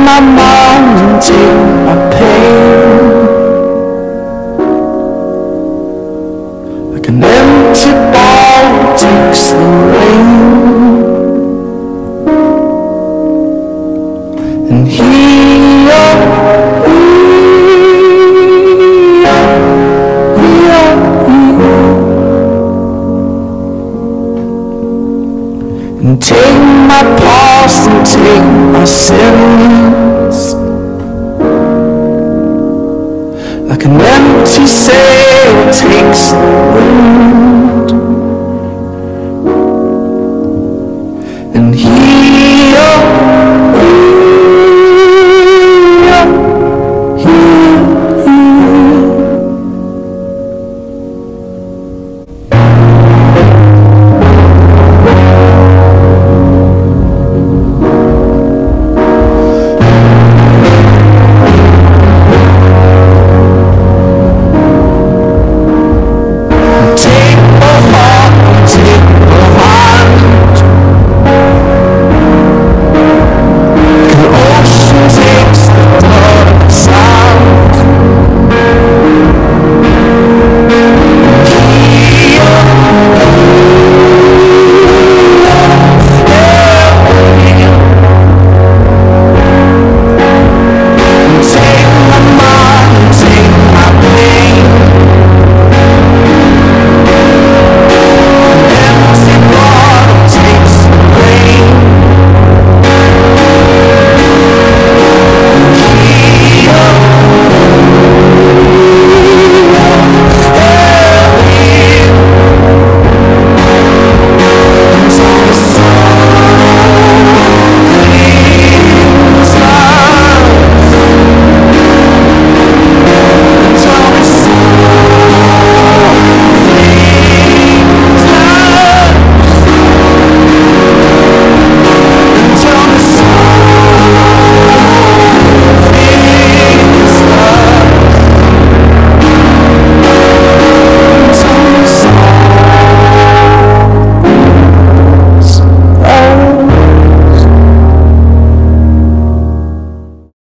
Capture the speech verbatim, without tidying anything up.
my mind and take my pain. Like an empty bottle takes the rain. And here and take my past and take my sins. Like an empty sail takes the wind.